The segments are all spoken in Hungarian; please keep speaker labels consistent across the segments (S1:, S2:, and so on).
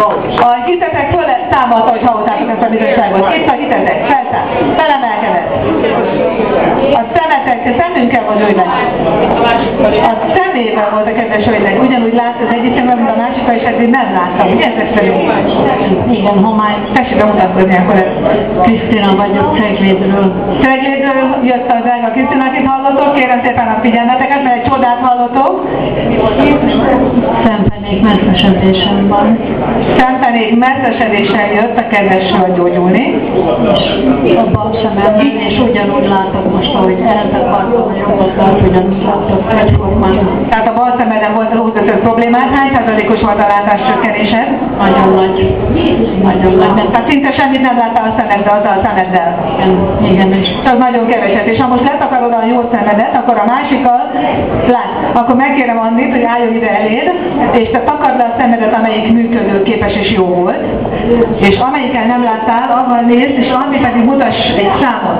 S1: A hitetek föl támadta, hogy hallottátok ezt a bizottságot. Itt a hitetek, felszállt, felemelkedett. A szemünkkel vagy olyan. A szemével volt a kedves olyan. Ugyanúgy lát az egyik szemben, mint a másikra, és eddig nem láttam. Ugye ez szerint?
S2: Igen, homály.
S1: Tessék bemutatkozni akkor.
S2: Krisztina vagyok, Ceglédről.
S1: Ceglédről jött a drága Krisztina, akit hallottok. Kérem szépen a figyelmeteket, mert egy csodát hallottok.
S2: Szemfenék messzesedésem van.
S1: Szemfenék messzesedésen jött a kedves hölgy gyógyulni.
S2: És a bal szememben, és ugyanúgy látok most, ahogy ehhez akartam, a jobbat, ugyanúgy látok egyformán.
S1: Tehát a bal szemeden volt az útvezető problémát. Hány százalékos volt a látáscsökkenésed?
S2: Nagyon nagy. Nagyon nagy.
S1: Tehát szinte semmit nem láttál a szemeddel, azzal a szemeddel.
S2: Igen.
S1: Csak nagyon keveset. És ha most letakarod a jó szemedet, akkor a másikkal lát. Akkor megkérem Andit, hogy álljon ide eléd, és te takard le a szemedet, amelyik működőképes és jó volt. És amelyiken nem láttál, avval nézd, és Andi pedig mutass egy számot.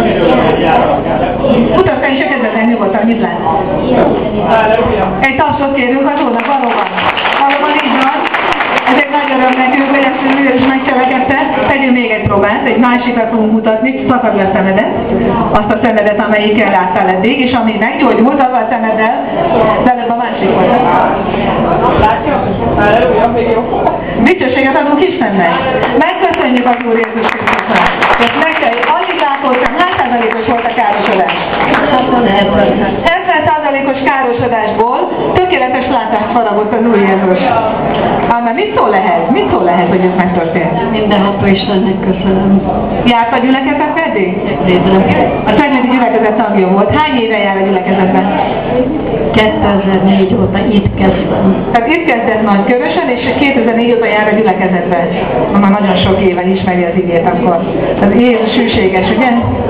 S1: Mutass el is a kezdetlen nyugodtan, mit lát? Egy tapsot kérünk a Zsónak, valóban. Valóban így van. Ez egy nagy öröm nekünk, hogy ezt ő is megcselekedte. Tegyünk még egy próbát, egy másikat fogunk mutatni, takard le a szemedet, azt a szemedet, amelyikkel láttál eddig, és ami meggyógyult, azzal a szemeddel, de előbb a másik volt. Dicsőséget adunk Istennek! Megköszönjük az Úr Jézus Krisztusnak! És nektek, alig látottam, hány százalékos volt a károsodás? 70%-os károsodásból tökéletes látást faragott az Úr Jézus. Anna, mit szól ehhez? Mit szól ehhez, hogy ez megtörtént?
S2: Mindenható Istennek köszönöm.
S1: Járt a gyülekezet eddig? A Ceglédi gyülekezet tagja volt. Hány éve jár a gyülekezetben?
S2: 2004 óta itt kezdtem.
S1: Tehát itt kezdett Nagykörösen, és 2004 óta jár a gyülekezetben. Már nagyon sok éven ismeri az igét akkor. Az Jézus hűséges, ugye?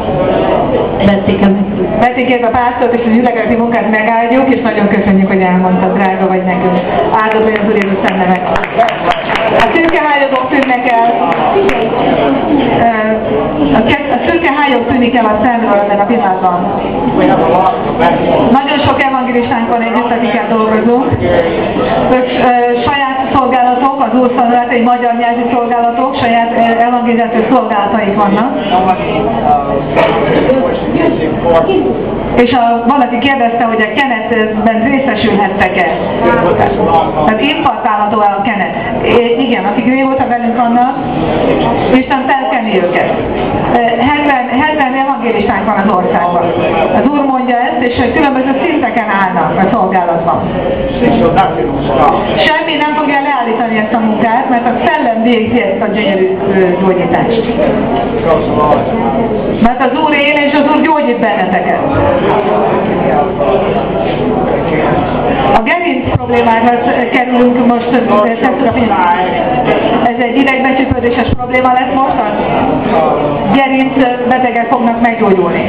S1: Betikét a pásztort és a gyülekezeti munkát megáldjuk, és nagyon köszönjük, hogy elmondtad, drága vagy nekünk. Áldod vagy az Úr Jézus szent neve. A szürke hályogok tűnnek el. A szürke hályog tűnik el a szemről ebben a pillanatban. Nagyon sok evangélistánk van együtt, akikkel dolgozunk. Ők saját szolgálatok, az Úr szolgálatai, magyar nyelvű szolgálatok, saját evangélizációs szolgálataik vannak. És valaki kérdezte, hogy a kenetben részesülhettek-e. Tehát impartálható el a kenet. Igen, akik régóta velünk vannak, Isten felkeni őket. 70 evangélistánk van az országban. Az Úr mondja ezt, és különböző szinteken állnak a szolgálatban. Semmi nem fogja leállítani ezt a munkát, mert a szellem végzi ezt a gyönyörű gyógyítást. Mert az Úr él, és az Úr gyógyít benneteket. A gerinc problémára kerülünk most, ez egy idegbecsüppődéses probléma lesz most, a gerinc betegek fognak meggyógyulni.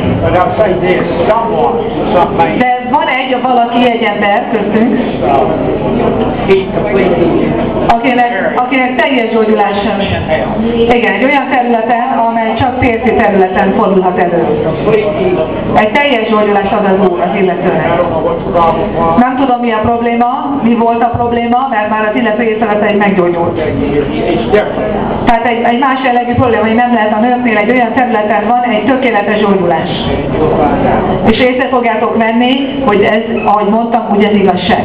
S1: De van valaki, egy ember köztünk, akinek teljes gyógyulása. Igen, egy olyan területen, amely csak férfi területen fordulhat elő. Egy teljes gyógyulás ad az Úr az illetőnek. Nem tudom, mi a probléma, mi volt a probléma, mert már az illető észrevetei meggyógyult. Tehát egy más jellegű probléma, hogy nem lehet a nőknél, egy olyan területen van egy tökéletes gyógyulás. És észre fogjátok venni, hogy ez, ahogy mondtam, ugye az igazság.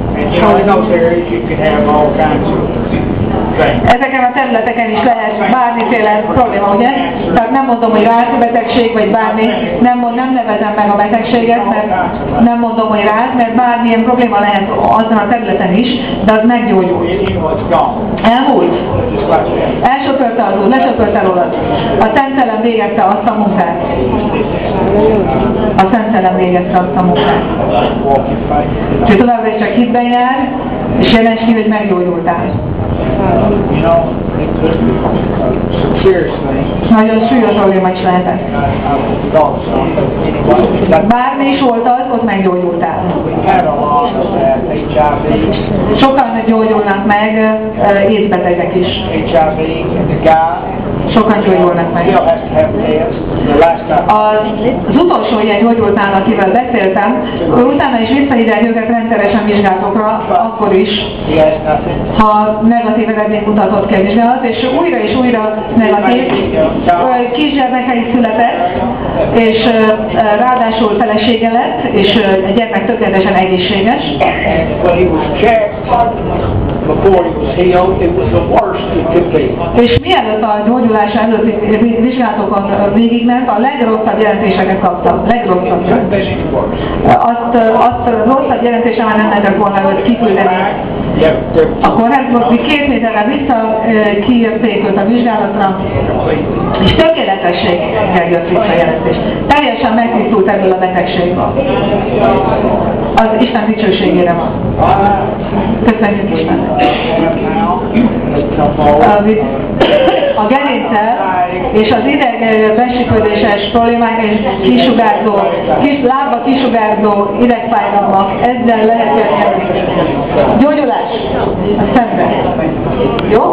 S1: Ezeken a területeken is lehet bármiféle probléma, ugye? Tehát nem mondom, hogy rákbetegség, vagy bármi, nem nevezem meg a betegséget, mert nem mondom, hogy rák, mert bármilyen probléma lehet azon a területen is, de az meggyógyul. Elmúlt? Elsöpörte az Úr, lesöpörte rólad. A Szent Szellem végezte azt a munkát. A Szent Szellem végezte azt a munkát. És továbbra is csak hitben jár, és jelenség, hogy meggyógyultál. Nagyon súlyos probléma is lehetett. Bármi is volt az, ott meggyógyultál. Sokan gyógyulnak meg, étbetegek is. Sokan gyógyulnak meg. Az utolsó ilyen gyógyultán, akivel beszéltem, utána is visszahívják őket rendszeresen vizsgálatokra, akkor is, ha negatív eredményt mutatott ki a vizsgálat, és újra negatív. Kisgyermekei született, és ráadásul felesége lett, és a gyermek tökéletesen egészséges. És mielőtt a gyógyulás előtti vizsgálatokon végigment, a legrosszabb jelentéseket kaptam. Legrosszabb. Azt rosszabb jelentése már nem lehetett volna őt kiküldeni. A kórházból 2 méterre vissza kijötték őt a vizsgálatra, és tökéletességgel jött vissza a jelentés. Teljesen megtisztult ebből a betegségből. Az Isten dicsőségére van. Köszönjük Istennek. A gerincsel és az ideg besipődéses problémák és kisugárzó, lábba kisugárzó idegfájdalmak, ezzel lehet jönni. Gyógyulás a szemben. Jó?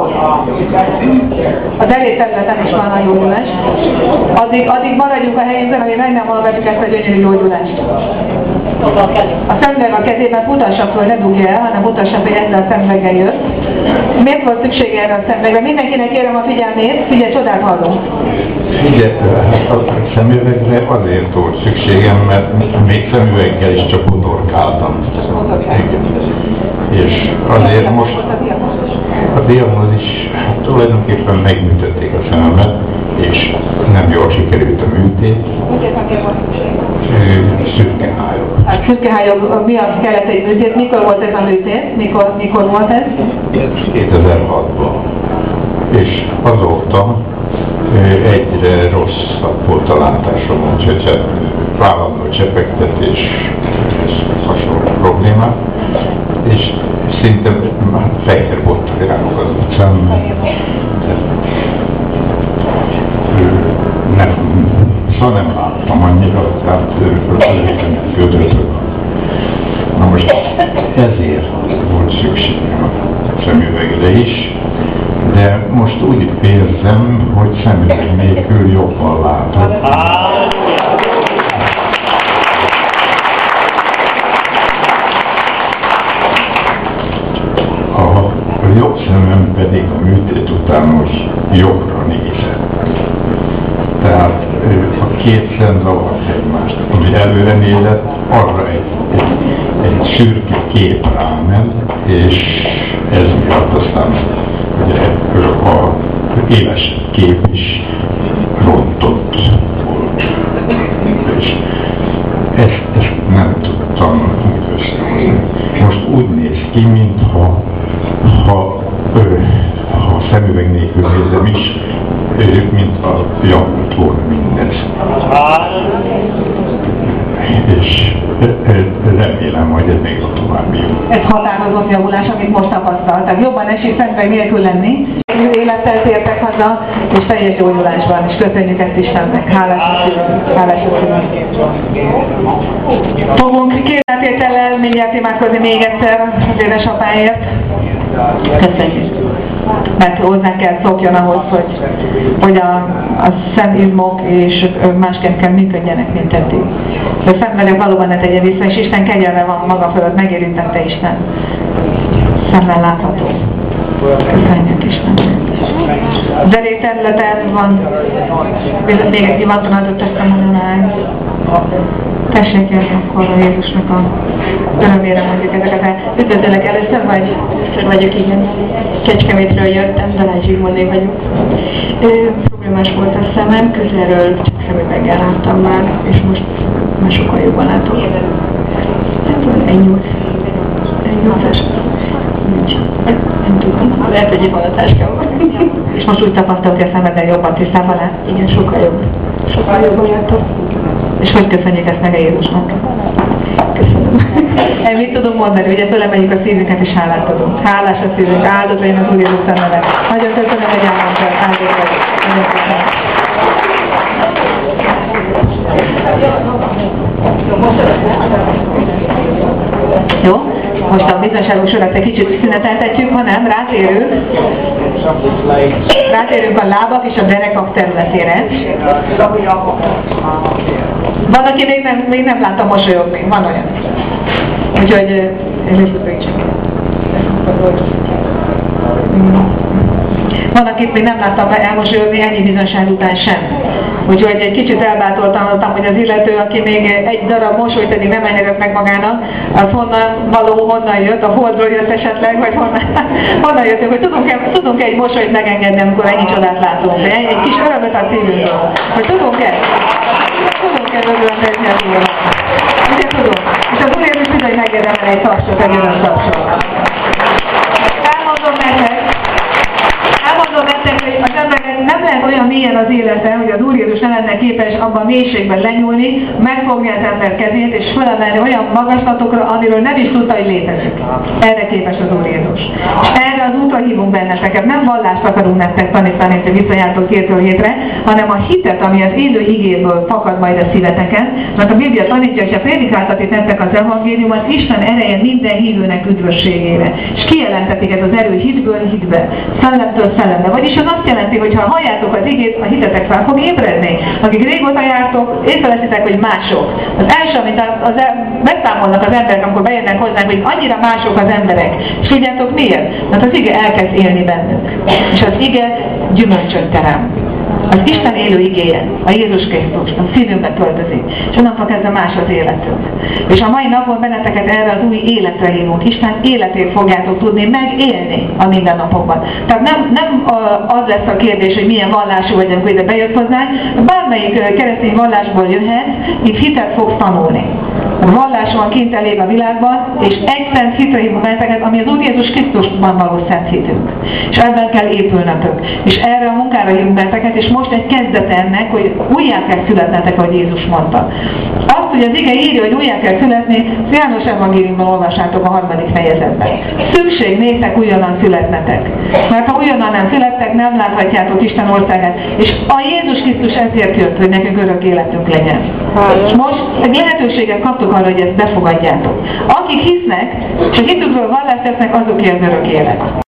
S1: A derék területen is van a gyógyulás. Addig maradjunk a helyünkön, amíg meg nem hallgatjuk ezt a gyönyörű gyógyulást. A szemüveg a kezében mutassa föl, ne dugja el, hanem mutassa, hogy ezzel a szemüveggel jött. Miért volt szüksége erre a szemüvegre? Mindenkinek kérem a figyelmét, figyelj, csodát hallunk.
S3: Figyelj, a szemüvegre azért volt szükségem, mert még szemüveggel is csak botorkáltam. És azért most a diagnózis tulajdonképpen megműtötték a szememet, és nem jól sikerült a műtét. Szürkehályog.
S1: Hát szürkehályog miatt kellett egy műtét. Mikor volt ez a műtét? Mikor volt ez?
S3: 2006-ban. És azóta egyre rosszabb volt a látásom, úgyhogy vállandó csepegtetés, hasonló problémák, és szinte fehér volt irányok az utcán. Soha nem láttam annyira, tehát röviden gödrözök. Na most ezért volt szükségem a szemüvegre is, de most úgy érzem, hogy szemüveg nélkül jobban látok. A jobb szemem pedig a műtét után most jobbra nézett. Tehát a két szem zavart egymást. Ami előre nézett, arra egy szürke kép ráment, és ez miatt aztán ugye, a éles kép is rontott volt. És ezt nem tudtam úgy összehozni. Most úgy néz ki, mintha ha szemüveg nélkül nézem is, mint a javult volna mindez. És remélem, hogy ez még a további jó.
S1: Ez határozott javulás, amit most tapasztalt. Tehát jobban esik szemüveg nélkül lenni. Élettel tértek haza, és teljes gyógyulásban. És köszönjük ezt Istennek. Hálás a szívem. Fogunk kérletétellel mindjárt imádkozni még egyszer az édesapáért. Köszönjük. Mert hozzá kell szokjon ahhoz, hogy a szemizmok és másként kell működjenek, mint eddig. De fenn vagyok, valóban ne tegye vissza, és Isten kegyelme van maga fölött, megérintette Isten. Szemmel látható. Köszönjük Istennek. Az elég területen van még egy hivatalatot teszem, tessék jönni akkor a Jézusnak a örömére mondjuk ezeket. Üdvözöllek először vagyok, igen. Kecskemétről jöttem, Dalai Zsigmondné vagyok. Problémás volt a szemem, közelről csak szemüveggel láttam már, és most már sokkal jobban látok. Egy nyújtás. Nem tudom, lehet, hogy itt van a táskában. És most úgy tapasztalt, hogy a szemeddel jobban tisztában lát. Igen, sokkal jobb. Sokkal jobban látok. És hogy köszönjük ezt meg a Jézusnak? Köszönöm. Én mit tudom mondani, ugye fölemeljük a szívünket és hálát adunk. Hálás a szívünk, áldott legyen az Úr Jézus neve. Nagyon köszönöm, hogy elmondtad, áldott vagy. Nagyon köszönöm. Jó? Most a biztonságos sorat egy kicsit szüneteltetjük, ha nem, rátérünk a lábak és a derekak területére. Van, aki még nem látta mosolyogni, van olyan. Úgyhogy van, akit még nem láttam elmosolyogni ennyi bizonság után sem. Úgyhogy egy kicsit elbátortalanodtam, hogy az illető, aki még egy darab mosolyt eddig nem engedett meg magának, az honnan jött, a Holdról jött esetleg, vagy honnan jött, hogy tudunk egy mosolyt megengedni, amikor ennyi csodát látunk. Egy kis örömöt a szívünkről. Hogy tudunk-e örülni az Úrnak? Ugye tudom. És az Úr Jézus bizony megérdemel egy tapsot, egy öröm tapsot. Elmondom nektek, hogy az embernek nem lehet olyan mélyen az élete, hogy az Úr Jézus nem lenne képes abban a mélységben lenyúlni, megfogni az ember kezét és fölemelni olyan magaslatokra, amiről nem is tudta, hogy létezik. Erre képes az Úr Jézus. És erre az útra hívunk benneteket. Nem vallást akarunk nektek tanítani, hogy visszajártok hétről hétre, hanem a hitet, ami az élő igéből fakad majd a szíveteken, mert a Biblia tanítja, hogy a prédikáltatik nektek az evangéliumot, Isten ereje minden hívőnek üdvösségére. És kijelentetik ez az erő hitből hitbe, szellemtől szellemre. Vagyis az azt jelenti, hogy ha halljátok az igét, a hitetek fel fog ébredni. Akik régóta jártok, észreveszitek, hogy mások. Az első, amit beszámolnak az emberek, amikor bejönnek hozzánk, hogy annyira mások az emberek. És tudjátok miért? Mert az ige elkezd élni bennünk. És az ige gyümölcsöt terem. Az Isten élő igéje, a Jézus Krisztus, a szívünkbe költözik, és onnantól kezdve más az életünk. És a mai napon benneteket erre az új életre hívunk. Isten életét fogjátok tudni megélni a mindennapokban. Tehát nem az lesz a kérdés, hogy milyen vallású vagy, amikor ide bejött hozzánk, bármelyik keresztény vallásból jöhet, itt hitet fogsz tanulni. A vallás van kint elég a világban, és egy szent hitre hívunk benneteket, ami az Úr Jézus Krisztusban való szent hitünk. És ebben kell épülnötök. És erre a munkára hívunk benneteket, és most egy kezdet ennek, hogy újjá kell születnetek, ahogy Jézus mondta. Azt, hogy az ige írja, hogy újjá kell születni, János evangéliumban olvassátok a 3. fejezetben. Szükség néktek újonnan születnetek. Mert ha újonnan nem születtek, nem láthatjátok Isten országát. És a Jézus Krisztus ezért jött, hogy nekünk örök életünk legyen. És most egy lehetőséget kaptok arra, hogy ezt befogadjátok. Akik hisznek, és a hitükről vallást tesznek, azokért az örök élet.